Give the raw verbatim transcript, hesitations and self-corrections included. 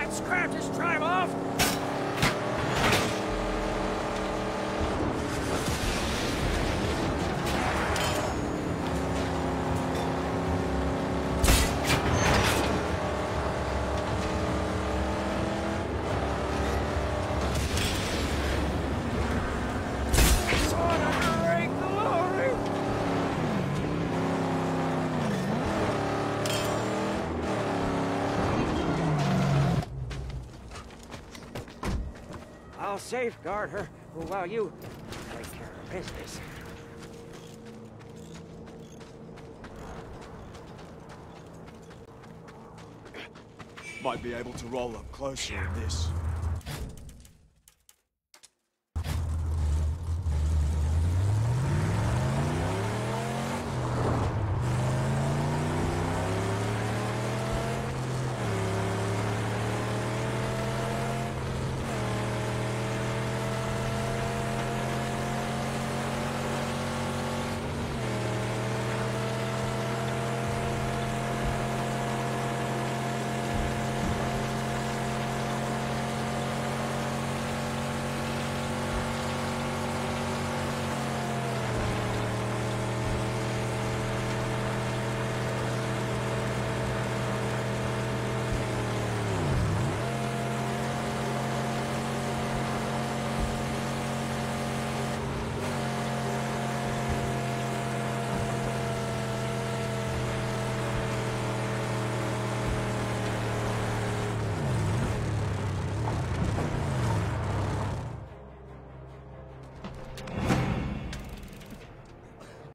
scrap this tribe off! I'll safeguard her while you take care of business. Might be able to roll up closer in this.